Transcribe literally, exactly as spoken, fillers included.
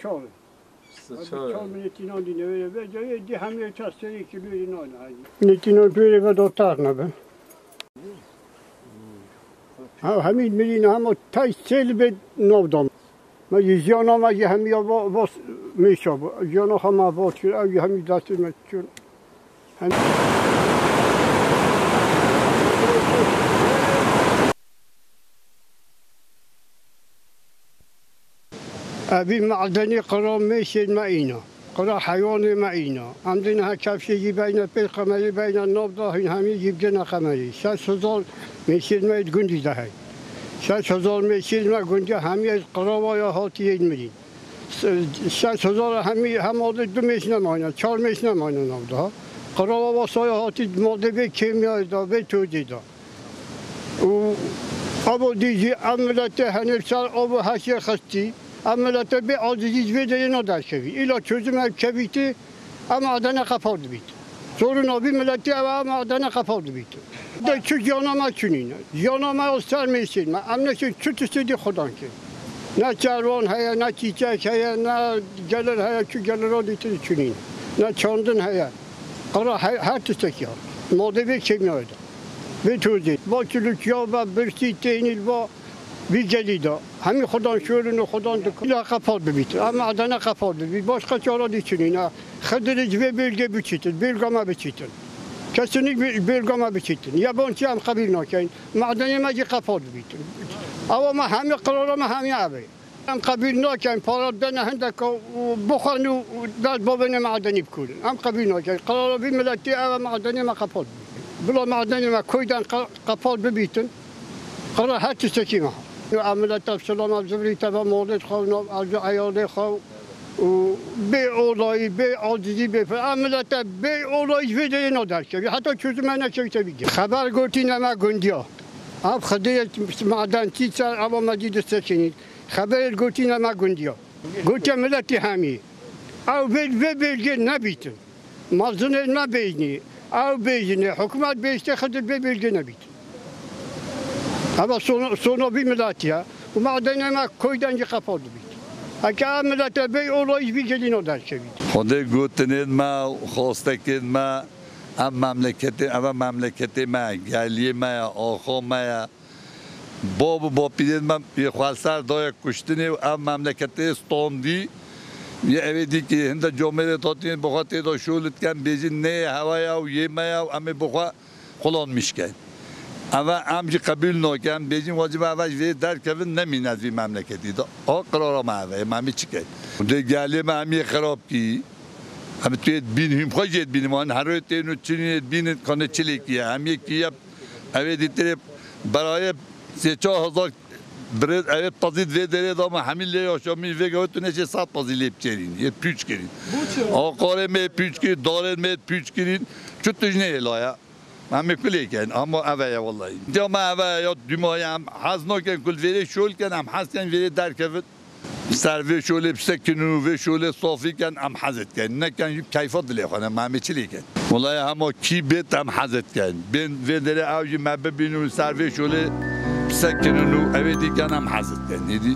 چهار. چهار منتینان دینه و جای دی همه چهستری کیلویی نان هایی. منتینان توی و دوتار نبود. همین میدین همه تای سال به نودم. ما یزیانا ما یه همی با باس میشاب. یزیانا همه باز کرد. آگه همی دستی میشون. هم. أبي معدني قرا ميشد معينا قرا حيواني معينا عندنا كبشي بين بين قمري بين النبضة هم يجيب جنا قمري شاش هزار ميشد ما يتجندي ده هاي شاش هزار ميشد ما جندي هم يقرا ويا هاتي يدمرين شاش هزار هم هم هذا دو ميشنا معنا چهار ميشنا معنا نبضة قرا واسايا هاتي ماده به كيمياء ده به تودي ده و أبو ديجي عملته هنرسال أبو هاشي خستي عملته به عزیز ویدی نداشت شوی. ایلا چیزی من کبیتی اما آدم خفاد بید. sorun abi milleti ama adana kapalı bitti. De şu yanama çününe. Yanama olsar meşin. Amne şu çütüsü di Xudan ki. Ne çarvan haya, ne çiçek haya, ne gelir haya, şu gelir o ditir çününe. Ne çandın haya. Kara her tüstek ya. Modevi kemiyaydı. Bir tüzü. Bakçılık ya, birisi teynil var. Bir geliydi. Hemi Xudan şöyle Xudan da. İla kapalı bitti. Ama adana kapalı bitti. Başka çara diçününe. Xıdırıcı ve bölge biçitir. Bölgama biçitir. Kesinlikle bölgama biçitir. Yabancı hem kabil nakayın. Madeni meci kapalı bitti. Ama hemi kararama hemi abi. Hem kabil nakayın. Paradan hendek buxanı dad babene madeni bkulun. Hem kabil nakayın. Kararı bir milleti eve madeni ma kapalı bitti. Bula madeni ma koydan kapalı bitti. Karar her tüseki ma. Ameliyat Absalom Abzubri tabi mağdur kavno azı ayarlı kav. به اولایی به عاجزی به عملتا به اولایی ویدیو نداشت حتی چیزی من نشویده بگم خبر گویی نما گندیا آب خدیت معدن چی سر آب مدید سکنید خبر گویی نما گندیا گویی ملتی همی او بیل و بیلگی نبیتن مازنه نبینی او بیجنه حکومت بیشتر خدر به بیلگی نبیتن اما سونا بی ملتیه و معدن ما کویدنجی قفاد بید اگر عملت به اولایش بیگلی نداشت شوید. خدا گوتنید ما خواسته کن ما ام مملکت ام مملکت ما گلی ما آخا ما باب با پیدید ما یه خالصر دای کشتنی ام مملکت استاندی یه اویدی که هند جامعه تاتین بخاطر دا شولت کن بیزی نه هوای او یه ما او ام بخوا خلان میشکن. اما امجی قبول نکردم بیشتر واجب اولش وی در کردن نمی‌ناد وی مملکتی دا آق قرار ما اوه مامی چی کرد؟ دیگه ما همی خراب کی؟ هم توی بین هم خواهید بینیم آن هر روز تینو چنین بین کنه چلی کیه همی کیه اوه دیتره برای سه چهار هزار برد اوه تازید وی داره دام همین لی آشامی وی گویی تو نشه سات تازی لیب چرین یه پیچ کردین آقاره می پیچ کرد داره می پیچ کردین چه تجنه لایه من میکلی کن اما اوه والله دیگه ما اوه یا دیمایم حز نکن کل ویری شول کن هم حز کن ویری در کفت سر وی شوله بسکنو وی شوله صافی کن هم حزت کن نکن کیفات دلی خانم من میچلی کن والله اما کی بیت هم حزت کن بین وی داره اوجی مبه بینو سر وی شوله بسکنو اوه دیگه هم حزت کن